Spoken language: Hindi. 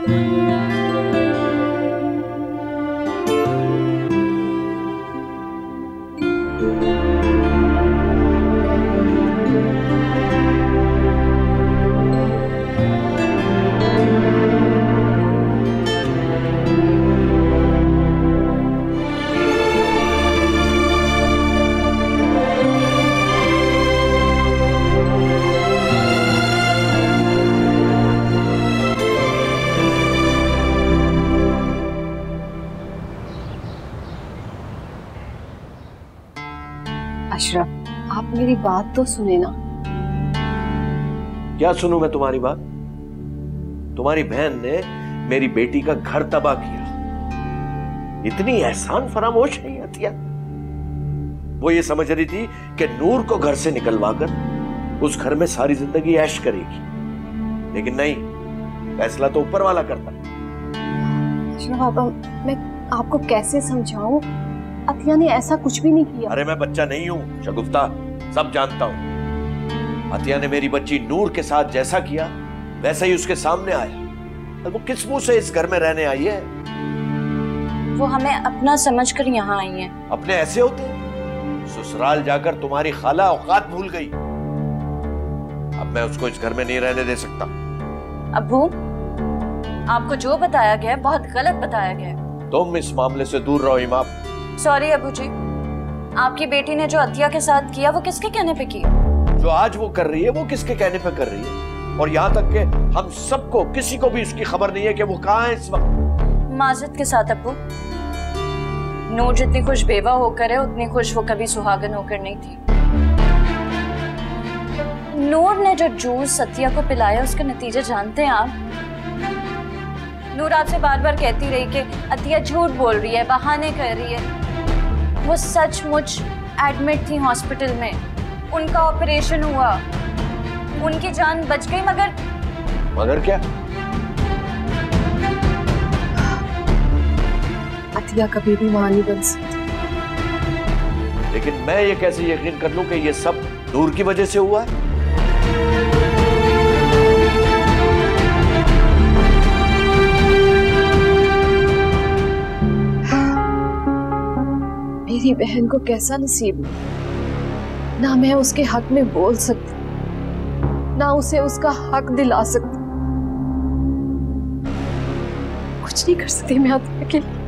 अशरफ, आप मेरी बात तो सुने ना। क्या सुनूं मैं तुम्हारी बात? तुम्हारी बहन ने मेरी बेटी का घर तबाह किया। इतनी एहसान फरामोश है अतिया। वो ये समझ रही थी कि नूर को घर से निकलवाकर उस घर में सारी जिंदगी ऐश करेगी, लेकिन नहीं, फैसला तो ऊपर वाला करता। मैं आपको कैसे समझाऊं? अतिया ने ऐसा कुछ भी नहीं किया। अरे मैं बच्चा नहीं हूं शगुफ्ता, सब जानता हूं। अतिया ने मेरी बच्ची नूर के साथ जैसा किया वैसा ही उसके सामने आया। वो किस मुंह से इस घर में रहने आई है? वो हमें अपना समझकर यहाँ आई है। अपने ऐसे होते हैं? ससुराल जाकर तुम्हारी खाला औकात भूल गई। अब मैं उसको इस घर में नहीं रहने दे सकता। अब्बू, आपको जो बताया गया है बहुत गलत बताया गया है। तुम इस मामले से दूर रहो इमाम। सॉरी अब्बू जी, आपकी बेटी ने जो अतिया के साथ किया वो किसके कहने पे किया? जो आज वो कर रही है वो किसके कहने पे कर रही है? और यहाँ तक कि हम सबको, किसी को भी इसकी खबर नहीं है कि वो कहाँ है इस वक्त। माजरत के साथ अब्बू, नूर जितनी खुश बेवा होकर है उतनी खुश वो कभी सुहागन होकर नहीं थी। नूर ने जो जूस अतिया को पिलाया उसके नतीजे जानते हैं आप? नूर आपसे बार बार कहती रही कि अतिया झूठ बोल रही है, बहाने कर रही है। वो सचमुच एडमिट थी हॉस्पिटल में, उनका ऑपरेशन हुआ, उनकी जान बच गई। मगर क्या? अतिया कभी भी मां नहीं बन सकती। लेकिन मैं ये कैसे यकीन कर लूं कि ये सब नूर की वजह से हुआ है? मेरी बहन को कैसा नसीब, ना मैं उसके हक में बोल सकती, ना उसे उसका हक दिला सकती। कुछ नहीं कर सकती मैं अतिया के लिए।